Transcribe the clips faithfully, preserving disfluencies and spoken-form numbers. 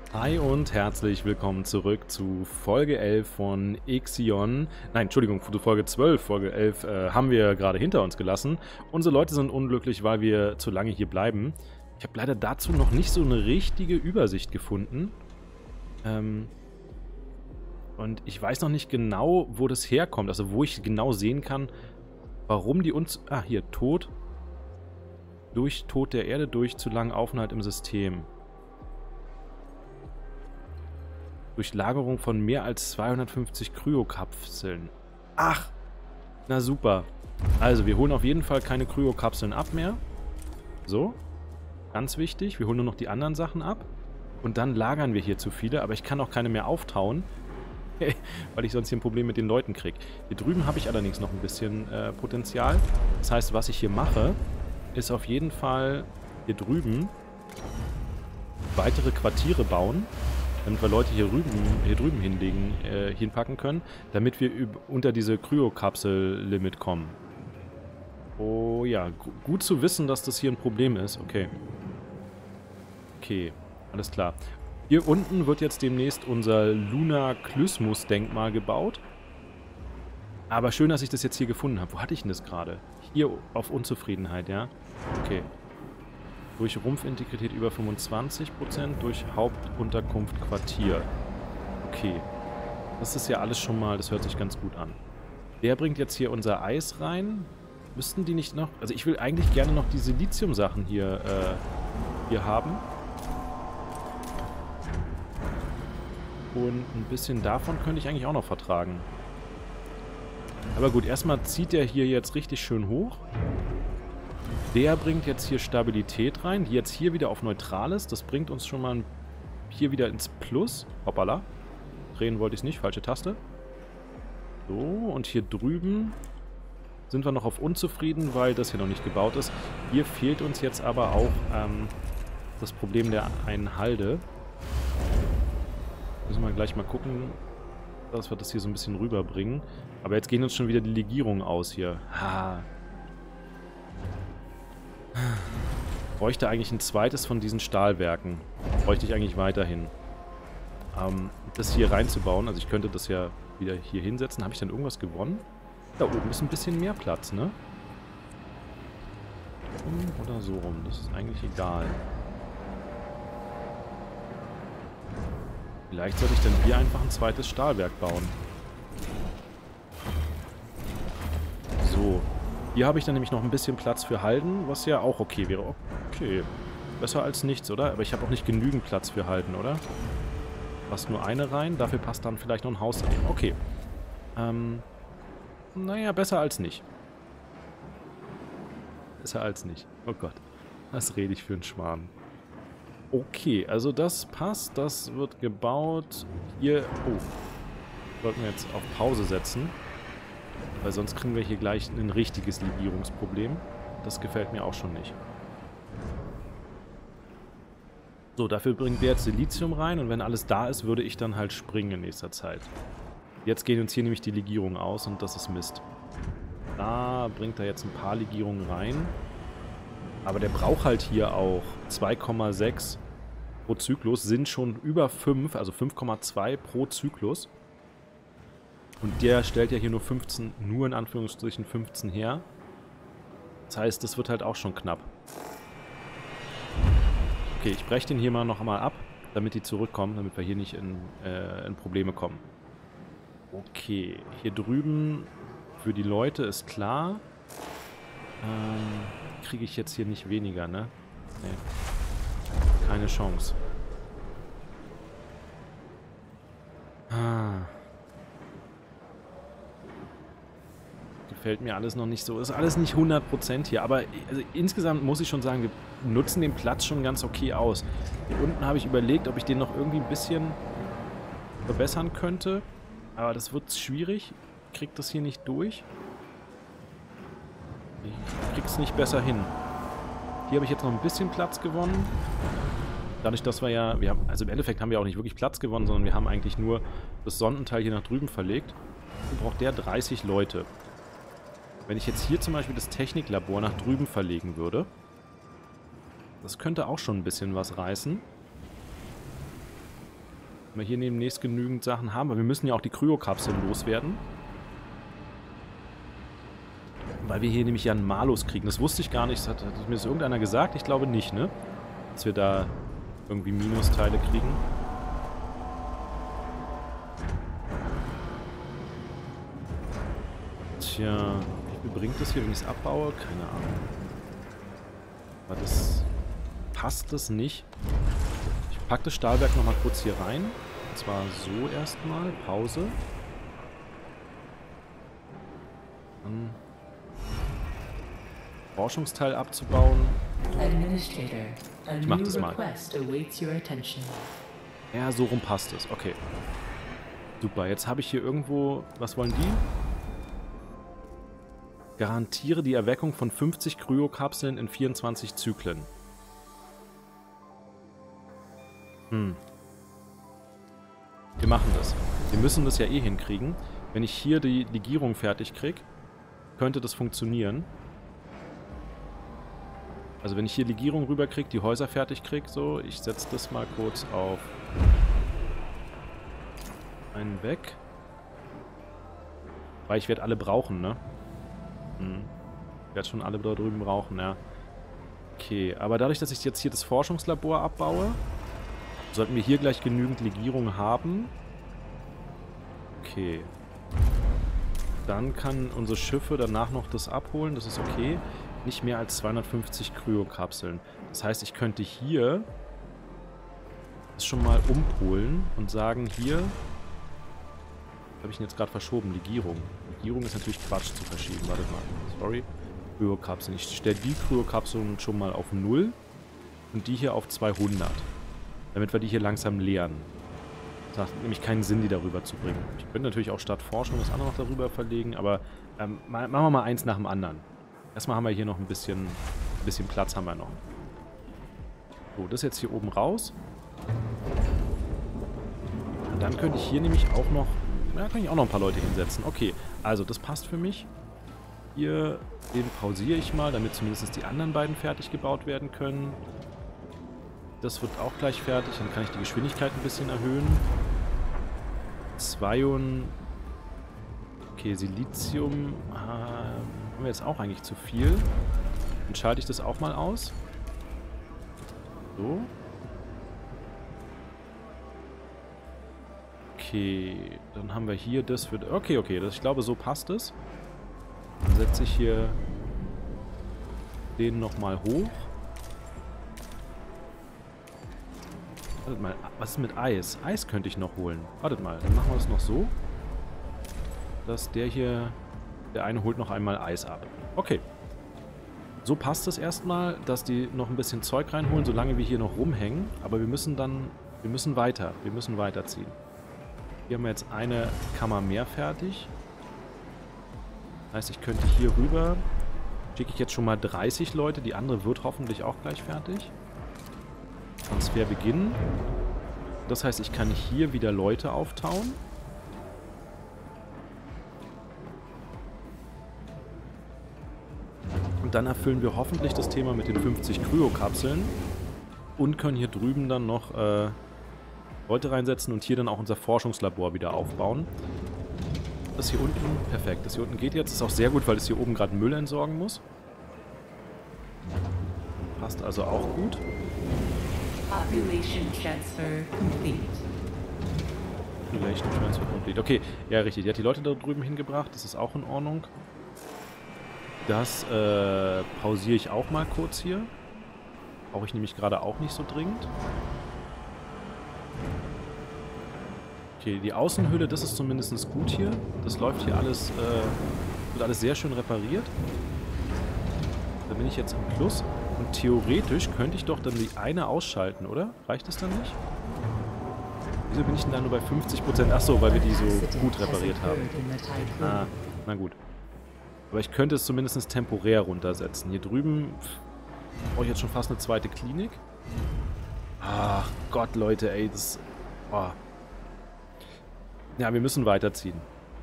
Hi und herzlich willkommen zurück zu Folge elf von Ixion. Nein, Entschuldigung, zu Folge zwölf. Folge elf äh, haben wir gerade hinter uns gelassen. Unsere Leute sind unglücklich, weil wir zu lange hier bleiben. Ich habe leider dazu noch nicht so eine richtige Übersicht gefunden. Ähm, und ich weiß noch nicht genau, wo das herkommt. Also wo ich genau sehen kann, warum die uns... Ah, hier, Tod. Durch Tod der Erde, durch zu langen Aufenthalt im System. Durch Lagerung von mehr als zweihundertfünfzig Kryokapseln. Ach, na super. Also, wir holen auf jeden Fall keine Kryokapseln ab mehr. So, ganz wichtig. Wir holen nur noch die anderen Sachen ab. Und dann lagern wir hier zu viele, aber ich kann auch keine mehr auftauen, weil ich sonst hier ein Problem mit den Leuten kriege. Hier drüben habe ich allerdings noch ein bisschen äh, Potenzial. Das heißt, was ich hier mache, ist auf jeden Fall hier drüben weitere Quartiere bauen, damit wir Leute hier drüben, hier drüben hinlegen, äh, hinpacken können, damit wir unter diese Kryokapsel-Limit kommen. Oh ja, gut zu wissen, dass das hier ein Problem ist. Okay. Okay, alles klar. Hier unten wird jetzt demnächst unser Lunar-Klysmus-Denkmal gebaut. Aber schön, dass ich das jetzt hier gefunden habe. Wo hatte ich denn das gerade? Hier auf Unzufriedenheit, ja? Okay. Durch Rumpfintegrität über fünfundzwanzig Prozent, durch Hauptunterkunft Quartier. Okay. Das ist ja alles schon mal, das hört sich ganz gut an. Wer bringt jetzt hier unser Eis rein? Müssten die nicht noch... Also ich will eigentlich gerne noch die Silizium-Sachen hier, äh, hier haben. Und ein bisschen davon könnte ich eigentlich auch noch vertragen. Aber gut, erstmal zieht der hier jetzt richtig schön hoch. Der bringt jetzt hier Stabilität rein, die jetzt hier wieder auf neutral ist. Das bringt uns schon mal hier wieder ins Plus. Hoppala. Drehen wollte ich es nicht, falsche Taste. So, und hier drüben sind wir noch auf unzufrieden, weil das hier noch nicht gebaut ist. Hier fehlt uns jetzt aber auch ähm, das Problem der einen Halde. Müssen wir gleich mal gucken, dass wir das hier so ein bisschen rüberbringen. Aber jetzt gehen uns schon wieder die Legierungen aus hier. Ha. Bräuchte eigentlich ein zweites von diesen Stahlwerken. Bräuchte ich eigentlich weiterhin. Ähm, das hier reinzubauen, also ich könnte das ja wieder hier hinsetzen. Habe ich dann irgendwas gewonnen? Da oben ist ein bisschen mehr Platz, ne? Oder so rum, das ist eigentlich egal. Vielleicht sollte ich dann hier einfach ein zweites Stahlwerk bauen. So. Hier habe ich dann nämlich noch ein bisschen Platz für Halden, was ja auch okay wäre. Okay. Besser als nichts, oder? Aber ich habe auch nicht genügend Platz für Halden, oder? Passt nur eine rein, dafür passt dann vielleicht noch ein Haus daneben. Okay. Ähm. Naja, besser als nicht. Besser als nicht. Oh Gott. Was rede ich für einen Schmarrn? Okay, also das passt, das wird gebaut. Hier, oh, sollten wir jetzt auf Pause setzen, weil sonst kriegen wir hier gleich ein richtiges Legierungsproblem. Das gefällt mir auch schon nicht. So, dafür bringen wir jetzt Silizium rein und wenn alles da ist, würde ich dann halt springen in nächster Zeit. Jetzt gehen uns hier nämlich die Legierungen aus und das ist Mist. Da bringt er jetzt ein paar Legierungen rein. Aber der braucht halt hier auch zwei Komma sechs pro Zyklus, sind schon über fünf, also fünf Komma zwei pro Zyklus. Und der stellt ja hier nur fünfzehn, nur in Anführungsstrichen fünfzehn her. Das heißt, das wird halt auch schon knapp. Okay, ich breche den hier mal noch einmal ab, damit die zurückkommen, damit wir hier nicht in, äh, in Probleme kommen. Okay, hier drüben für die Leute ist klar. Ähm, kriege ich jetzt hier nicht weniger, ne? Nee. Keine Chance. Ah. Gefällt mir alles noch nicht so. Ist alles nicht hundert Prozent hier, aber also insgesamt muss ich schon sagen, wir nutzen den Platz schon ganz okay aus. Hier unten habe ich überlegt, ob ich den noch irgendwie ein bisschen verbessern könnte, aber das wird schwierig. Ich krieg das hier nicht durch. Ich krieg's nicht besser hin. Hier habe ich jetzt noch ein bisschen Platz gewonnen. Dadurch, dass wir ja, wir haben, also im Endeffekt haben wir auch nicht wirklich Platz gewonnen, sondern wir haben eigentlich nur das Sondenteil hier nach drüben verlegt. Dann braucht der dreißig Leute. Wenn ich jetzt hier zum Beispiel das Techniklabor nach drüben verlegen würde, das könnte auch schon ein bisschen was reißen. wir hier demnächst genügend Sachen haben. Aber wir müssen ja auch die Kryokapseln loswerden. Weil wir hier nämlich ja einen Malus kriegen. Das wusste ich gar nicht. Das hat, hat mir das irgendeiner gesagt? Ich glaube nicht, ne? Dass wir da irgendwie Minusteile kriegen. Tja, wie viel bringt das hier, wenn ich es abbaue? Keine Ahnung. Aber das passt das nicht. Ich packe das Stahlwerk nochmal kurz hier rein. Und zwar so erstmal. Pause. Dann Forschungsteil abzubauen. Ich mach das mal. Ja, so rum passt es. Okay. Super, jetzt habe ich hier irgendwo... Was wollen die? Garantiere die Erweckung von fünfzig Kryokapseln in vierundzwanzig Zyklen. Hm. Wir machen das. Wir müssen das ja eh hinkriegen. Wenn ich hier die Legierung fertig kriege, könnte das funktionieren. Also wenn ich hier Legierung rüberkriege, die Häuser fertig kriege, so, ich setze das mal kurz auf einen weg. Weil ich werde alle brauchen, ne? Hm. Ich werde schon alle da drüben brauchen, ja. Okay, aber dadurch, dass ich jetzt hier das Forschungslabor abbaue, sollten wir hier gleich genügend Legierung haben. Okay. Dann kann unsere Schiffe danach noch das abholen, das ist okay. Nicht mehr als zweihundertfünfzig Kryokapseln. Das heißt, ich könnte hier das schon mal umpolen und sagen, hier habe ich ihn jetzt gerade verschoben, Legierung. Legierung ist natürlich Quatsch zu verschieben, warte mal. Sorry. Kryokapseln. Ich stelle die Kryokapseln schon mal auf null und die hier auf zweihundert. Damit wir die hier langsam leeren. Das macht nämlich keinen Sinn, die darüber zu bringen. Ich könnte natürlich auch statt Forschung das andere noch darüber verlegen, aber ähm, machen wir mal eins nach dem anderen. Erstmal haben wir hier noch ein bisschen, ein bisschen Platz haben wir noch. So, das jetzt hier oben raus. Und dann könnte ich hier nämlich auch noch, ja, kann ich auch noch ein paar Leute hinsetzen. Okay, also das passt für mich. Hier, den pausiere ich mal, damit zumindest die anderen beiden fertig gebaut werden können. Das wird auch gleich fertig, dann kann ich die Geschwindigkeit ein bisschen erhöhen. Zweion... Okay, Silizium äh, haben wir jetzt auch eigentlich zu viel. Dann schalte ich das auch mal aus. So. Okay, dann haben wir hier das wird. Okay, okay, das, ich glaube, so passt es. Dann setze ich hier den nochmal hoch. Wartet mal, was ist mit Eis? Eis könnte ich noch holen. Wartet mal, dann machen wir das noch so. Dass der hier, der eine holt noch einmal Eis ab. Okay. So passt es erstmal, dass die noch ein bisschen Zeug reinholen, solange wir hier noch rumhängen. Aber wir müssen dann, wir müssen weiter, wir müssen weiterziehen. Hier haben wir jetzt eine Kammer mehr fertig. Das heißt, ich könnte hier rüber, schicke ich jetzt schon mal dreißig Leute, die andere wird hoffentlich auch gleich fertig. Transfer beginnen. Das heißt, ich kann hier wieder Leute auftauen. Und dann erfüllen wir hoffentlich das Thema mit den fünfzig Kryokapseln und können hier drüben dann noch äh, Leute reinsetzen und hier dann auch unser Forschungslabor wieder aufbauen. Das hier unten, perfekt. Das hier unten geht jetzt. Ist auch sehr gut, weil es hier oben gerade Müll entsorgen muss. Passt also auch gut. Population Transfer complete. Population Transfer complete. Okay, ja richtig. Die hat die Leute da drüben hingebracht. Das ist auch in Ordnung. Das äh, pausiere ich auch mal kurz hier. Brauche ich nämlich gerade auch nicht so dringend. Okay, die Außenhülle, das ist zumindest gut hier. Das läuft hier alles, äh, wird alles sehr schön repariert. Da bin ich jetzt im Plus. Und theoretisch könnte ich doch dann die eine ausschalten, oder? Reicht das dann nicht? Wieso bin ich denn da nur bei fünfzig Prozent? Achso, weil wir die so gut repariert haben. Ah, na gut. Aber ich könnte es zumindest temporär runtersetzen. Hier drüben brauche ich jetzt schon fast eine zweite Klinik. Ach Gott, Leute, ey, das... Oh. Ja, wir müssen weiterziehen.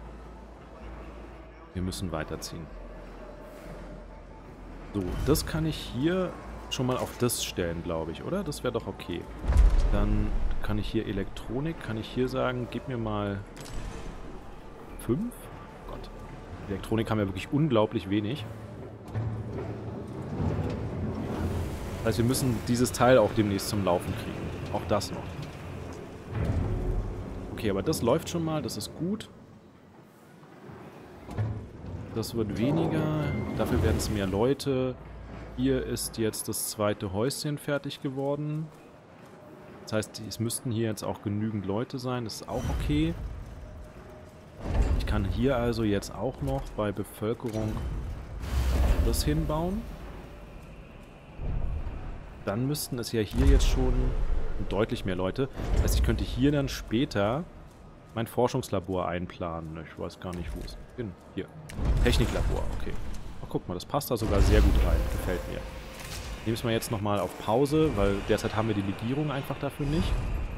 Wir müssen weiterziehen. So, das kann ich hier schon mal auf das stellen, glaube ich, oder? Das wäre doch okay. Dann kann ich hier Elektronik, kann ich hier sagen, gib mir mal fünf? Gott. Elektronik haben wir wirklich unglaublich wenig. Das heißt, wir müssen dieses Teil auch demnächst zum Laufen kriegen. Auch das noch. Okay, aber das läuft schon mal, das ist gut. Das wird weniger, dafür werden es mehr Leute. Hier ist jetzt das zweite Häuschen fertig geworden. Das heißt, es müssten hier jetzt auch genügend Leute sein, das ist auch okay. Ich kann hier also jetzt auch noch bei Bevölkerung das hinbauen. Dann müssten es ja hier jetzt schon deutlich mehr Leute. Das heißt, ich könnte hier dann später mein Forschungslabor einplanen. Ich weiß gar nicht, wo es bin. Hier. Techniklabor, okay. Oh, guck mal, das passt da sogar sehr gut rein. Gefällt mir. Nehmen wir es mal jetzt nochmal auf Pause, weil derzeit haben wir die Legierung einfach dafür nicht.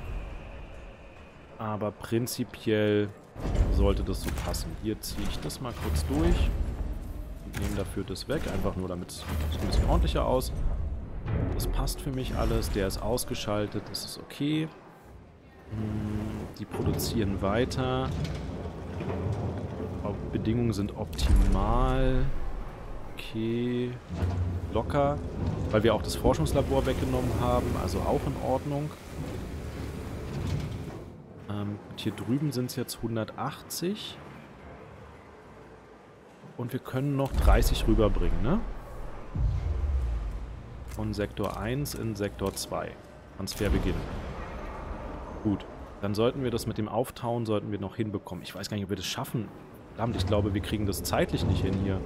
Aber prinzipiell sollte das so passen. Hier ziehe ich das mal kurz durch. Und nehme dafür das weg, einfach nur damit es ein bisschen ordentlicher aus. Das passt für mich alles. Der ist ausgeschaltet, das ist okay. Die produzieren weiter. Bedingungen sind optimal. Okay. Locker. Weil wir auch das Forschungslabor weggenommen haben, also auch in Ordnung. Ähm, hier drüben sind es jetzt hundertachtzig. Und wir können noch dreißig rüberbringen, ne? Von Sektor eins in Sektor zwei. Transfer beginnen. Gut. Dann sollten wir das mit dem Auftauen sollten wir noch hinbekommen. Ich weiß gar nicht, ob wir das schaffen. Verdammt, ich glaube, wir kriegen das zeitlich nicht hin hier.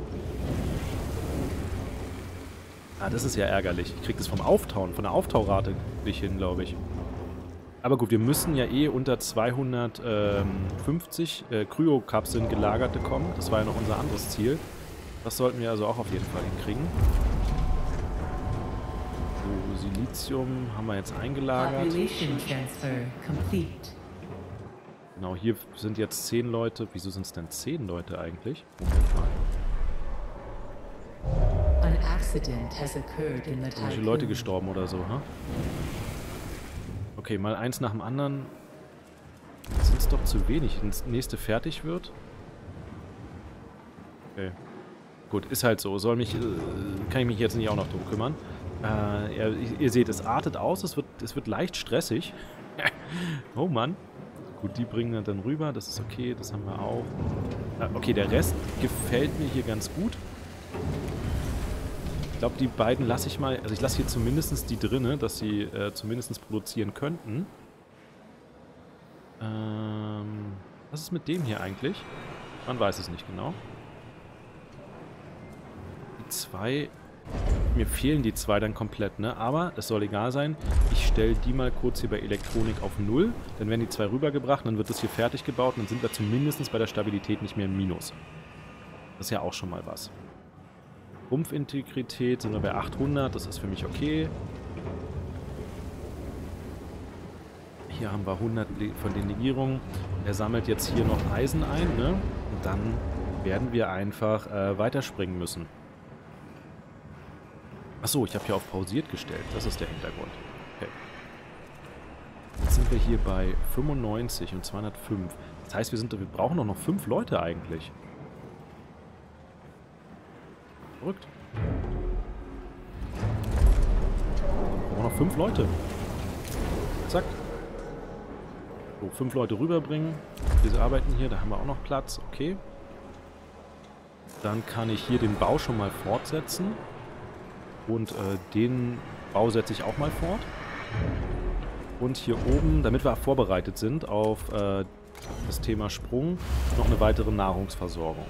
Ah, das ist ja ärgerlich. Ich kriege das vom Auftauen, von der Auftaurate nicht hin, glaube ich. Aber gut, wir müssen ja eh unter zweihundertfünfzig äh, Kryokapseln gelagerte kommen. Das war ja noch unser anderes Ziel. Das sollten wir also auch auf jeden Fall hinkriegen. So, Silizium haben wir jetzt eingelagert. Genau, hier sind jetzt zehn Leute. Wieso sind es denn zehn Leute eigentlich? Moment mal. Sind welche Leute gestorben oder so, ha? Okay, mal eins nach dem anderen. Sind es doch zu wenig, wenn das nächste fertig wird. Okay. Gut, ist halt so. Soll mich, äh, kann ich mich jetzt nicht auch noch drum kümmern. Äh, ihr, ihr seht, es artet aus, es wird, es wird leicht stressig. Oh Mann. Gut, die bringen wir dann rüber, das ist okay, das haben wir auch. Äh, okay, der Rest gefällt mir hier ganz gut. Ich glaube, die beiden lasse ich mal, also ich lasse hier zumindest die drinne, dass sie äh, zumindest produzieren könnten. Ähm, was ist mit dem hier eigentlich? Man weiß es nicht genau. Die zwei, mir fehlen die zwei dann komplett, ne? Aber es soll egal sein. Ich stelle die mal kurz hier bei Elektronik auf null. Dann werden die zwei rübergebracht, dann wird das hier fertig gebaut und dann sind wir zumindest bei der Stabilität nicht mehr im Minus. Das ist ja auch schon mal was. Rumpfintegrität sind wir bei achthundert, das ist für mich okay. Hier haben wir hundert von den Legierungen. Er sammelt jetzt hier noch Eisen ein, ne? Und dann werden wir einfach äh, weiterspringen müssen. Achso, ich habe hier auf pausiert gestellt. Das ist der Hintergrund. Okay. Jetzt sind wir hier bei fünfundneunzig und zweihundertfünf. Das heißt, wir, sind, wir brauchen doch noch fünf Leute eigentlich. Verrückt. Wir brauchen noch fünf Leute. Zack. So, fünf Leute rüberbringen. Wir arbeiten hier, da haben wir auch noch Platz. Okay. Dann kann ich hier den Bau schon mal fortsetzen. Und äh, den Bau setze ich auch mal fort. Und hier oben, damit wir vorbereitet sind auf äh, das Thema Sprung, noch eine weitere Nahrungsversorgung.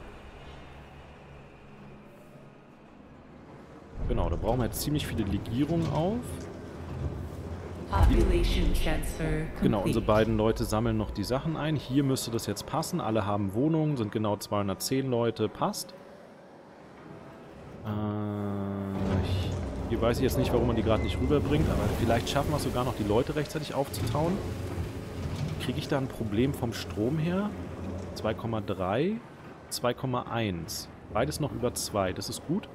Genau, da brauchen wir jetzt ziemlich viele Legierungen auf. Genau, unsere beiden Leute sammeln noch die Sachen ein. Hier müsste das jetzt passen. Alle haben Wohnungen, sind genau zweihundertzehn Leute. Passt. Äh, hier weiß ich jetzt nicht, warum man die gerade nicht rüberbringt, aber vielleicht schaffen wir es sogar noch, die Leute rechtzeitig aufzutauen. Kriege ich da ein Problem vom Strom her? zwei Komma drei, zwei Komma eins. Beides noch über zwei, das ist gut.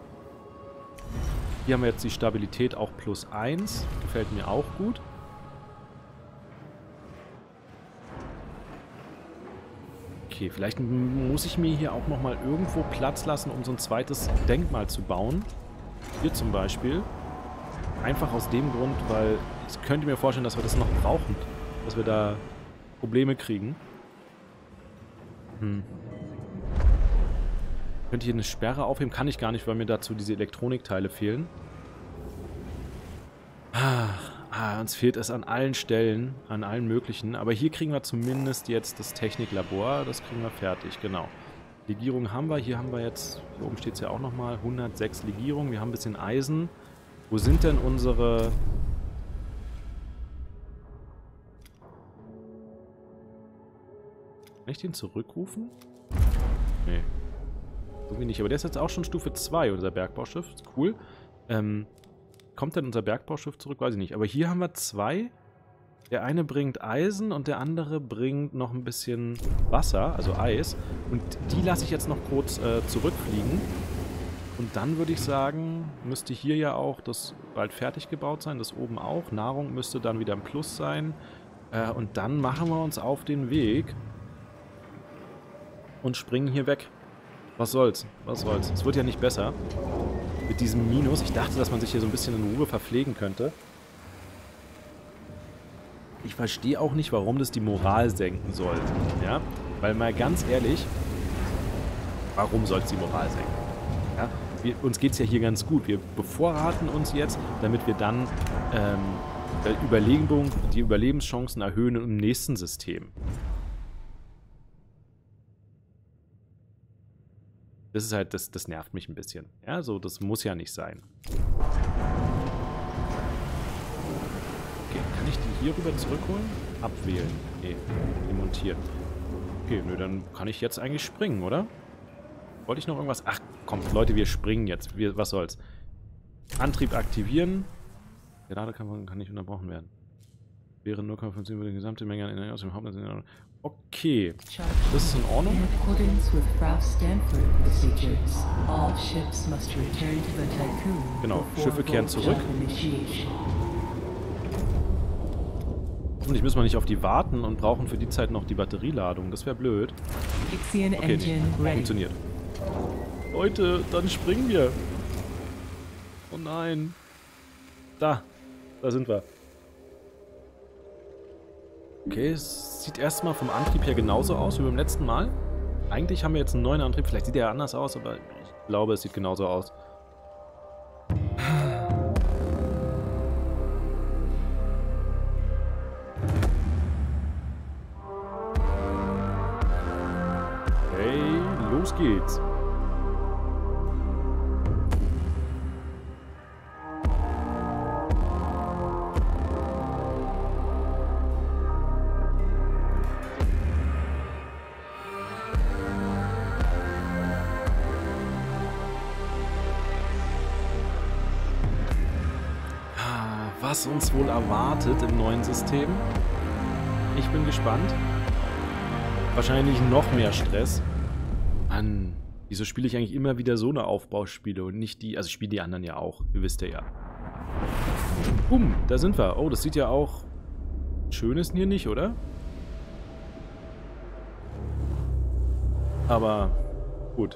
Hier haben wir jetzt die Stabilität auch plus eins. Gefällt mir auch gut. Okay, vielleicht muss ich mir hier auch nochmal irgendwo Platz lassen, um so ein zweites Denkmal zu bauen. Hier zum Beispiel. Einfach aus dem Grund, weil ich könnte mir vorstellen, dass wir das noch brauchen. Dass wir da Probleme kriegen. Hm. Könnte hier eine Sperre aufheben? Kann ich gar nicht, weil mir dazu diese Elektronikteile fehlen. Ah, ah, uns fehlt es an allen Stellen, an allen möglichen. Aber hier kriegen wir zumindest jetzt das Techniklabor. Das kriegen wir fertig, genau. Legierung haben wir. Hier haben wir jetzt, hier oben steht es ja auch nochmal, hundertsechs Legierungen. Wir haben ein bisschen Eisen. Wo sind denn unsere... Kann ich den zurückrufen? Nee. Irgendwie nicht. Aber der ist jetzt auch schon Stufe zwei, unser Bergbauschiff. Ist cool. Ähm... Kommt denn unser Bergbauschiff zurück? Weiß ich nicht. Aber hier haben wir zwei. Der eine bringt Eisen und der andere bringt noch ein bisschen Wasser, also Eis. Und die lasse ich jetzt noch kurz äh, zurückfliegen. Und dann würde ich sagen, müsste hier ja auch das bald fertig gebaut sein. Das oben auch. Nahrung müsste dann wieder im Plus sein. Äh, und dann machen wir uns auf den Weg und springen hier weg. Was soll's? Was soll's? Es wird ja nicht besser. Mit diesem Minus. Ich dachte, dass man sich hier so ein bisschen in Ruhe verpflegen könnte. Ich verstehe auch nicht, warum das die Moral senken sollte. Ja? Weil mal ganz ehrlich, warum soll es die Moral senken? Ja? Wir, uns geht es ja hier ganz gut. Wir bevorraten uns jetzt, damit wir dann ähm, Überlegung, die Überlebenschancen erhöhen im nächsten System. Das ist halt, das, das nervt mich ein bisschen. Ja, so, das muss ja nicht sein. Okay, kann ich die hier rüber zurückholen? Abwählen. Nee, demontieren. Okay, nö, dann kann ich jetzt eigentlich springen, oder? Wollte ich noch irgendwas? Ach, komm, Leute, wir springen jetzt. Wir, was soll's? Antrieb aktivieren. Gerade kann, man, kann nicht unterbrochen werden. Wäre null Komma fünf über die gesamte Menge an Energie aus dem Hauptnetz. Okay, das ist in Ordnung. Genau, Schiffe kehren zurück. Hoffentlich müssen wir nicht auf die warten und brauchen für die Zeit noch die Batterieladung. Das wäre blöd. Okay, nee, funktioniert. Leute, dann springen wir. Oh nein. Da, da sind wir. Okay, es sieht erstmal vom Antrieb her genauso aus wie beim letzten Mal. Eigentlich haben wir jetzt einen neuen Antrieb. Vielleicht sieht er anders aus, aber ich glaube, es sieht genauso aus. Hey, los geht's. Was uns wohl erwartet im neuen System. Ich bin gespannt. Wahrscheinlich noch mehr Stress. Mann, wieso spiele ich eigentlich immer wieder so eine Aufbauspiele und nicht die... Also ich spiele die anderen ja auch, ihr wisst ja ja. Bumm, da sind wir. Oh, das sieht ja auch schön ist hier nicht, oder? Aber gut.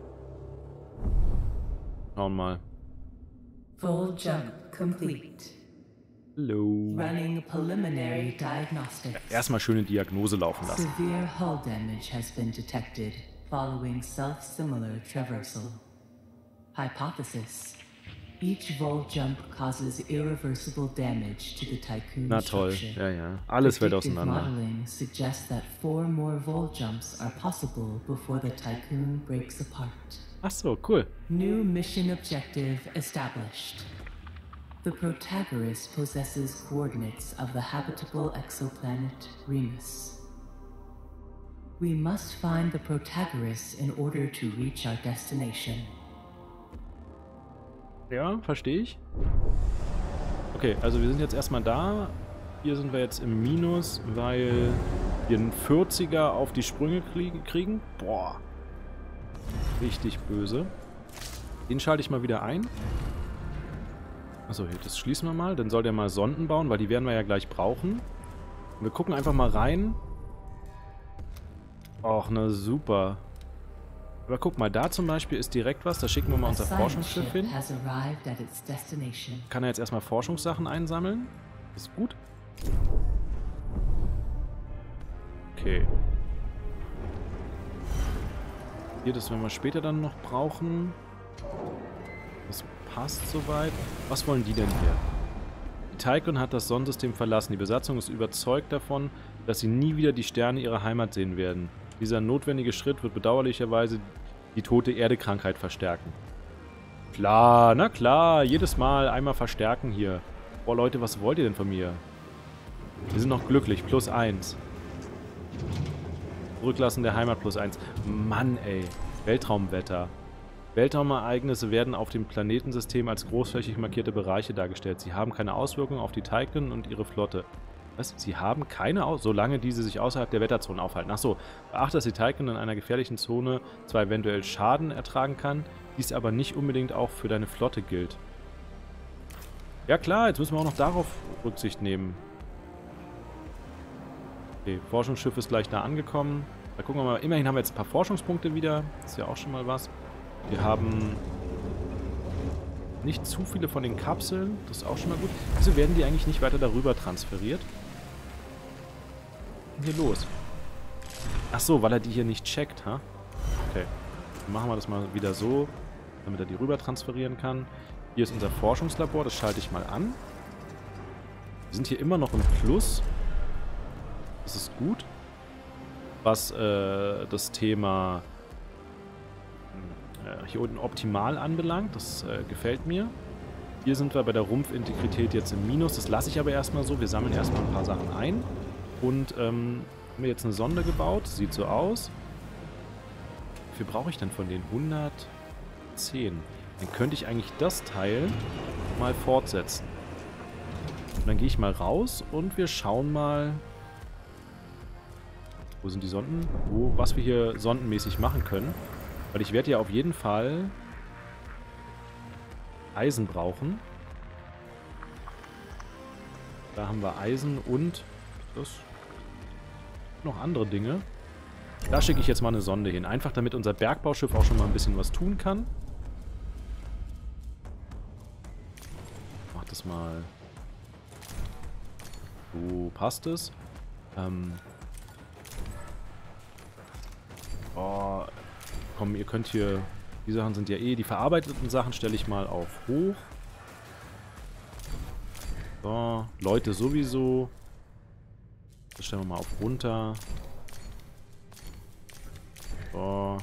Schauen mal. Full jump complete. Hallo. Running preliminary diagnostics. Erstmal schöne Diagnose laufen lassen. Severe hull damage has been detected following self-similar traversal. Hypothesis. Each vol jump causes irreversible damage to the Tycoon Na toll, structure. ja, ja. Alles fällt Predictive auseinander. modeling suggests that four more vol jumps are possible before the Tycoon breaks apart. Ach so, cool. New mission objective established. The Protagoras possesses coordinates of the habitable exoplanet Remus. We must find the Protagoras in order to reach our destination. Ja, verstehe ich. Okay, also wir sind jetzt erstmal da. Hier sind wir jetzt im Minus, weil wir einen vierziger auf die Sprünge kriegen. Boah. Richtig böse. Den schalte ich mal wieder ein. Achso, das schließen wir mal. Dann soll der mal Sonden bauen, weil die werden wir ja gleich brauchen. Und wir gucken einfach mal rein, Och, na super. Aber guck mal, da zum Beispiel ist direkt was. Da schicken wir mal unser Forschungsschiff hin. Kann er jetzt erstmal Forschungssachen einsammeln? Ist gut. Okay. Hier, das werden wir später dann noch brauchen. Das passt soweit. Was wollen die denn hier? Die Tychon hat das Sonnensystem verlassen. Die Besatzung ist überzeugt davon, dass sie nie wieder die Sterne ihrer Heimat sehen werden. Dieser notwendige Schritt wird bedauerlicherweise die tote Erde-Krankheit verstärken. Klar, na klar. Jedes Mal einmal verstärken hier. Boah, Leute, was wollt ihr denn von mir? Wir sind noch glücklich. Plus eins. Rücklassen der Heimat plus eins. Mann, ey. Weltraumwetter. Weltraumereignisse werden auf dem Planetensystem als großflächig markierte Bereiche dargestellt. Sie haben keine Auswirkungen auf die Tychon und ihre Flotte. Was? Sie haben keine Auswirkungen, solange diese sich außerhalb der Wetterzone aufhalten. Achso, beachte, dass die Tychon in einer gefährlichen Zone zwar eventuell Schaden ertragen kann, dies aber nicht unbedingt auch für deine Flotte gilt. Ja klar, jetzt müssen wir auch noch darauf Rücksicht nehmen. Okay, Forschungsschiff ist gleich da angekommen. Da gucken wir mal. Immerhin haben wir jetzt ein paar Forschungspunkte wieder. Das ist ja auch schon mal was. Wir haben nicht zu viele von den Kapseln. Das ist auch schon mal gut. Wieso werden die eigentlich nicht weiter darüber transferiert? Was ist denn hier los? Ach so, weil er die hier nicht checkt, ha? Okay. Dann machen wir das mal wieder so, damit er die rüber transferieren kann. Hier ist unser Forschungslabor. Das schalte ich mal an. Wir sind hier immer noch im Plus. Das ist gut. Was äh, das Thema äh, hier unten optimal anbelangt. Das äh, gefällt mir. Hier sind wir bei der Rumpfintegrität jetzt im Minus. Das lasse ich aber erstmal so. Wir sammeln erstmal ein paar Sachen ein. Und ähm, haben wir jetzt eine Sonde gebaut. Sieht so aus. Wie viel brauche ich denn von den hundertzehn? Dann könnte ich eigentlich das Teil mal fortsetzen. Und dann gehe ich mal raus und wir schauen mal... Wo sind die Sonden? Wo, was wir hier sondenmäßig machen können. Weil ich werde ja auf jeden Fall Eisen brauchen. Da haben wir Eisen und das noch andere Dinge. Da schicke ich jetzt mal eine Sonde hin. Einfach damit unser Bergbauschiff auch schon mal ein bisschen was tun kann. Mach das mal. So passt es. Ähm... Oh, komm, ihr könnt hier... Die Sachen sind ja eh... Die verarbeiteten Sachen stelle ich mal auf hoch. So, Leute sowieso. Das stellen wir mal auf runter. So.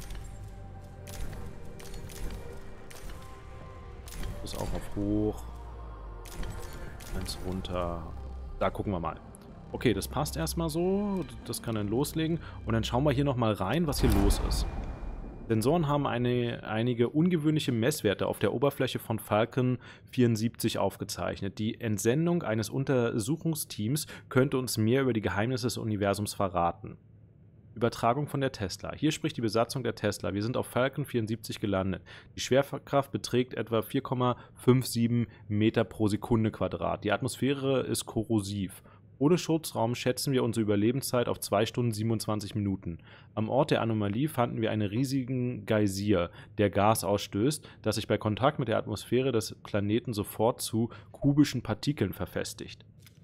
Das auch auf hoch. Eins runter. Da gucken wir mal. Okay, das passt erstmal so. Das kann dann loslegen. Und dann schauen wir hier nochmal rein, was hier los ist. Sensoren haben eine, einige ungewöhnliche Messwerte auf der Oberfläche von Falcon vierundsiebzig aufgezeichnet. Die Entsendung eines Untersuchungsteams könnte uns mehr über die Geheimnisse des Universums verraten. Übertragung von der Tesla. Hier spricht die Besatzung der Tesla. Wir sind auf Falcon vierundsiebzig gelandet. Die Schwerkraft beträgt etwa vier Komma siebenundfünfzig Meter pro Sekunde Quadrat. Die Atmosphäre ist korrosiv. Ohne Schutzraum schätzen wir unsere Überlebenszeit auf zwei Stunden siebenundzwanzig Minuten. Am Ort der Anomalie fanden wir einen riesigen Geysir, der Gas ausstößt, das sich bei Kontakt mit der Atmosphäre des Planeten sofort zu kubischen Partikeln verfestigt.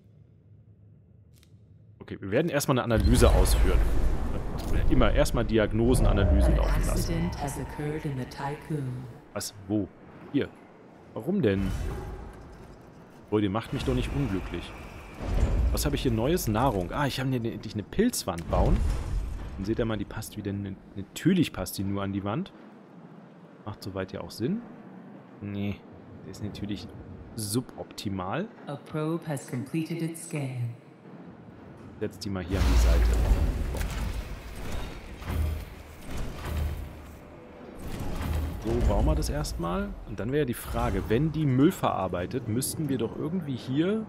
Okay, wir werden erstmal eine Analyse ausführen. Immer erstmal Diagnosen, Analysen laufen lassen. Was? Wo? Hier. Warum denn? Leute, macht mich doch nicht unglücklich. Was habe ich hier Neues? Nahrung. Ah, ich habe hier endlich eine Pilzwand bauen. Dann seht ihr mal, die passt wieder. Natürlich passt die nur an die Wand. Macht soweit ja auch Sinn. Nee, der ist natürlich suboptimal. A probe has completed its scan. Setzt die mal hier an die Seite. So, bauen wir das erstmal. Und dann wäre ja die Frage, wenn die Müll verarbeitet, müssten wir doch irgendwie hier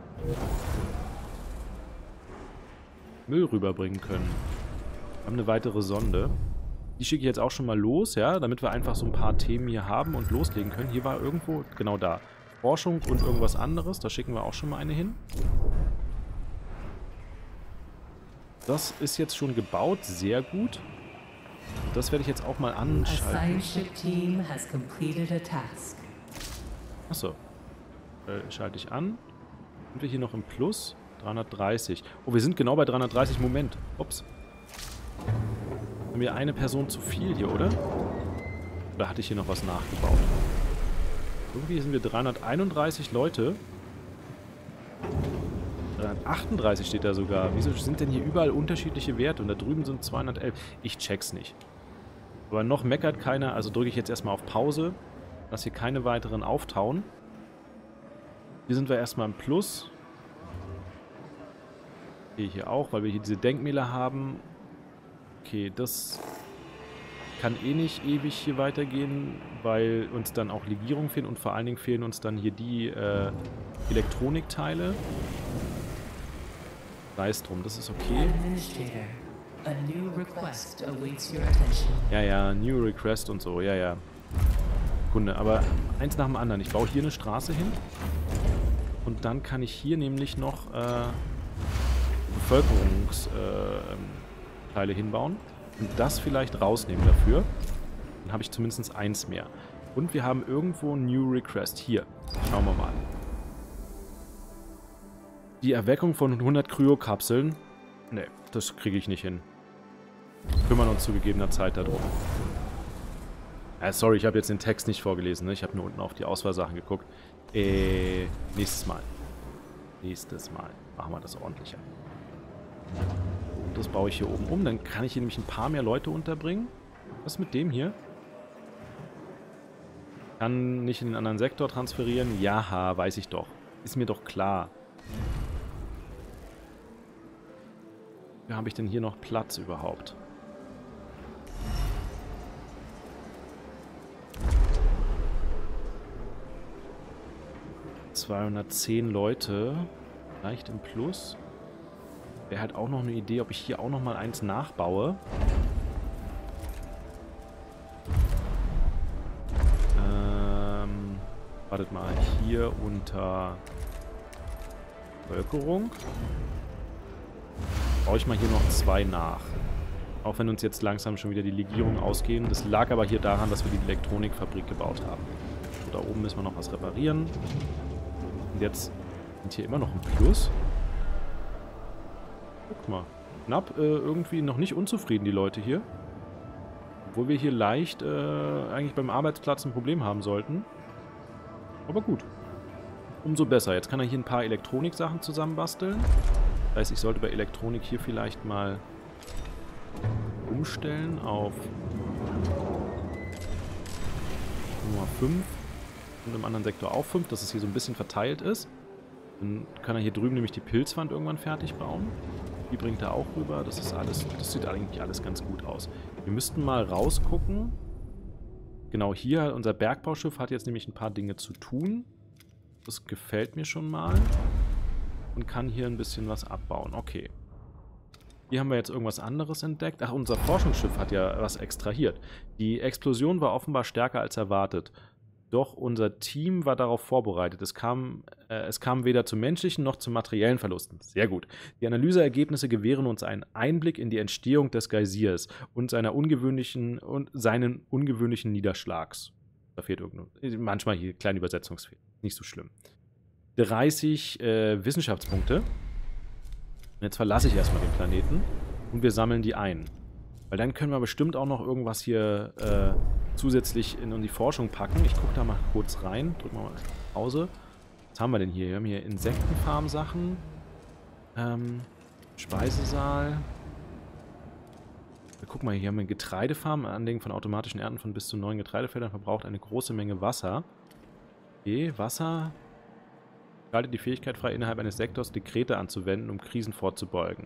Müll rüberbringen können. Wir haben eine weitere Sonde. Die schicke ich jetzt auch schon mal los, ja, damit wir einfach so ein paar Themen hier haben und loslegen können. Hier war irgendwo, genau da, Forschung und irgendwas anderes. Da schicken wir auch schon mal eine hin. Das ist jetzt schon gebaut, sehr gut. das werde ich jetzt auch mal A anschalten. science ship team has completed a task. Achso. Äh, schalte ich an. Sind wir hier noch im Plus? dreihundertdreißig. Oh, wir sind genau bei dreihundertdreißig. Moment. Ups. Haben wir eine Person zu viel hier, oder? Oder hatte ich hier noch was nachgebaut? Irgendwie sind wir dreihunderteinunddreißig Leute. dreihundertachtunddreißig steht da sogar. Wieso sind denn hier überall unterschiedliche Werte? Und da drüben sind zweihundertelf. Ich check's nicht. Aber noch meckert keiner, also drücke ich jetzt erstmal auf Pause, dass hier keine weiteren auftauen. Hier sind wir erstmal im Plus. Okay, hier auch, weil wir hier diese Denkmäler haben. Okay, das kann eh nicht ewig hier weitergehen, weil uns dann auch Legierungen fehlen und vor allen Dingen fehlen uns dann hier die äh, Elektronikteile. Sei es drum, das ist okay. Administrator, a new request awaits your attention. Ja, ja, New Request und so, ja, ja. Kunde, aber eins nach dem anderen. Ich baue hier eine Straße hin. Und dann kann ich hier nämlich noch äh, Bevölkerungsteile äh, hinbauen. Und das vielleicht rausnehmen dafür. Dann habe ich zumindest eins mehr. Und wir haben irgendwo New Request. Hier, schauen wir mal. Die Erweckung von hundert Kryokapseln. Ne, das kriege ich nicht hin. Kümmern uns zu gegebener Zeit darum. Äh, sorry, ich habe jetzt den Text nicht vorgelesen. Ne? Ich habe nur unten auf die Auswahlsachen geguckt. Äh, nächstes Mal. Nächstes Mal machen wir das ordentlicher. Das baue ich hier oben um. Dann kann ich hier nämlich ein paar mehr Leute unterbringen. Was ist mit dem hier? Kann nicht in den anderen Sektor transferieren? Ja, weiß ich doch. Ist mir doch klar. Wie habe ich denn hier noch Platz überhaupt? zweihundertzehn Leute. Leicht im Plus. Wäre halt auch noch eine Idee, ob ich hier auch noch mal eins nachbaue. Ähm, wartet mal. Hier unter Bevölkerung. Baue ich mal hier noch zwei nach. Auch wenn uns jetzt langsam schon wieder die Legierungen ausgehen. Das lag aber hier daran, dass wir die Elektronikfabrik gebaut haben. So, da oben müssen wir noch was reparieren. Und jetzt sind hier immer noch ein Plus. Guck mal. Knapp äh, irgendwie noch nicht unzufrieden, die Leute hier. Obwohl wir hier leicht äh, eigentlich beim Arbeitsplatz ein Problem haben sollten. Aber gut. Umso besser. Jetzt kann er hier ein paar Elektronik-Sachen zusammenbasteln. Das heißt, ich sollte bei Elektronik hier vielleicht mal umstellen auf Nummer fünf. Und im anderen Sektor auch fünf, dass es hier so ein bisschen verteilt ist. Dann kann er hier drüben nämlich die Pilzwand irgendwann fertig bauen. Die bringt er auch rüber. Das ist alles, das sieht eigentlich alles ganz gut aus. Wir müssten mal rausgucken. Genau hier, unser Bergbauschiff hat jetzt nämlich ein paar Dinge zu tun. Das gefällt mir schon mal. Und kann hier ein bisschen was abbauen. Okay. Hier haben wir jetzt irgendwas anderes entdeckt. Ach, unser Forschungsschiff hat ja was extrahiert. Die Explosion war offenbar stärker als erwartet. Doch unser Team war darauf vorbereitet. Es kam, äh, es kam weder zu menschlichen noch zu materiellen Verlusten. Sehr gut. Die Analyseergebnisse gewähren uns einen Einblick in die Entstehung des Geysirs und seiner ungewöhnlichen und seinen ungewöhnlichen Niederschlags. Da fehlt irgendwo. Manchmal hier kleine Übersetzungsfehler. Nicht so schlimm. dreißig äh, Wissenschaftspunkte. Und jetzt verlasse ich erstmal den Planeten und wir sammeln die ein. Weil dann können wir bestimmt auch noch irgendwas hier äh, zusätzlich in, in die Forschung packen. Ich gucke da mal kurz rein. Drücken wir mal Pause. Was haben wir denn hier? Wir haben hier Insektenfarm-Sachen. Ähm, Speisesaal. Wir gucken mal, hier haben wir eine Getreidefarm. Anlegen von automatischen Ernten von bis zu neun Getreidefeldern verbraucht eine große Menge Wasser. Okay, Wasser. Schaltet die Fähigkeit frei, innerhalb eines Sektors Dekrete anzuwenden, um Krisen vorzubeugen.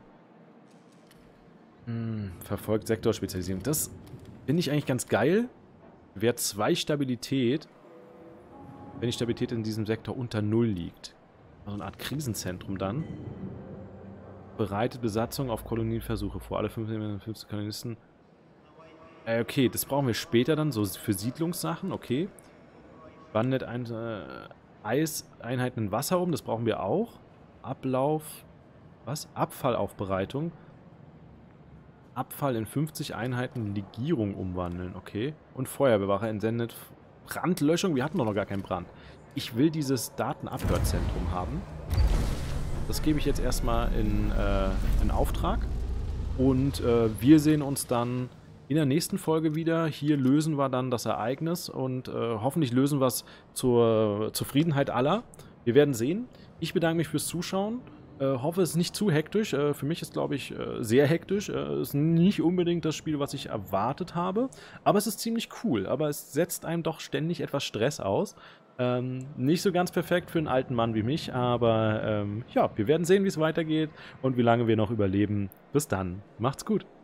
Hm, verfolgt Sektorspezialisierung. Das finde ich eigentlich ganz geil. Wert zwei Stabilität, wenn die Stabilität in diesem Sektor unter null liegt. Also eine Art Krisenzentrum dann. Bereitet Besatzung auf Kolonienversuche vor. Alle fünfzehn Kolonisten. Äh, okay, das brauchen wir später dann, so für Siedlungssachen, okay. Wandelt ein... Äh, Eiseinheiten in Wasser um, das brauchen wir auch. Ablauf, was? Abfallaufbereitung. Abfall in fünfzig Einheiten Legierung umwandeln. Okay. Und Feuerbewacher entsendet Brandlöschung. Wir hatten doch noch gar keinen Brand. Ich will dieses Datenabhörzentrum haben. Das gebe ich jetzt erstmal in, äh, in Auftrag. Und äh, wir sehen uns dann in der nächsten Folge wieder. Hier lösen wir dann das Ereignis und äh, hoffentlich lösen wir es zur Zufriedenheit aller. Wir werden sehen. Ich bedanke mich fürs Zuschauen. Äh, hoffe, es ist nicht zu hektisch. Äh, für mich ist, glaube ich, äh, sehr hektisch. Es äh, ist nicht unbedingt das Spiel, was ich erwartet habe. Aber es ist ziemlich cool. Aber es setzt einem doch ständig etwas Stress aus. Ähm, nicht so ganz perfekt für einen alten Mann wie mich. Aber ähm, ja, wir werden sehen, wie es weitergeht und wie lange wir noch überleben. Bis dann. Macht's gut.